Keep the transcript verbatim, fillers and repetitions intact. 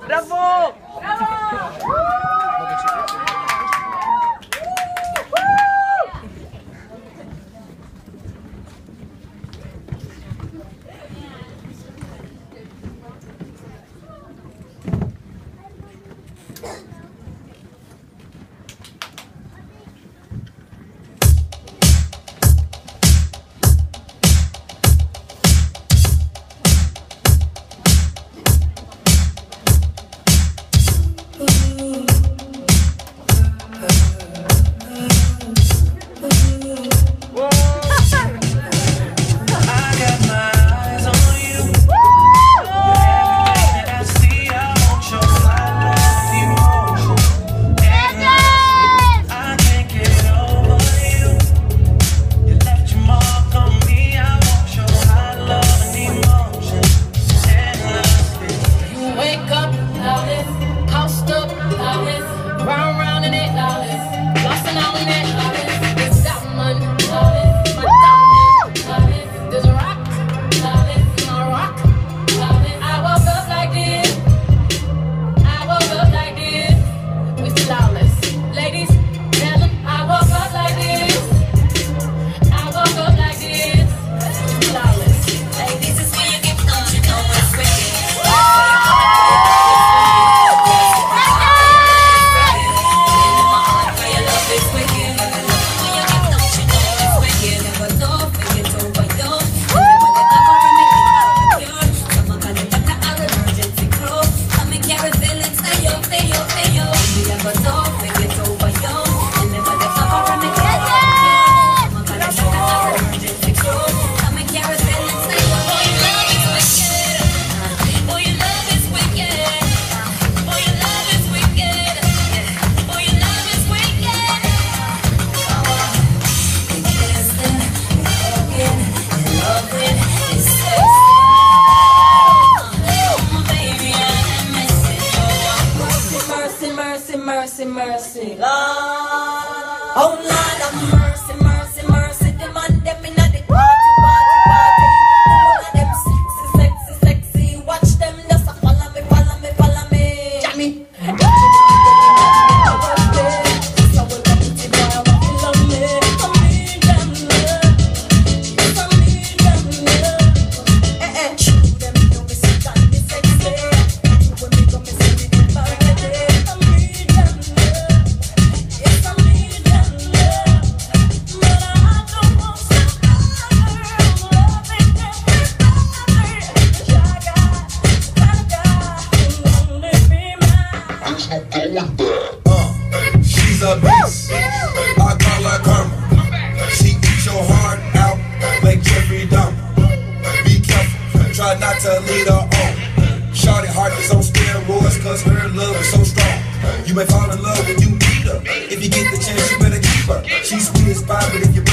Bravo! Mercy, mercy, Lord. Oh, Lord of mercy, mercy, mercy. The man them in the party, party, party. All of them sexy, sexy, sexy. Watch them just a follow me, follow me, follow me. Jammy. Uh, she's a beast. I call her karma. She eats your heart out like Jeffrey Dahmer. Be careful, try not to lead her on. Shorty heart is on steroids cause her love is so strong. You may fall in love when you meet her. If you get the chance, you better keep her. She's sweet as pie, but if you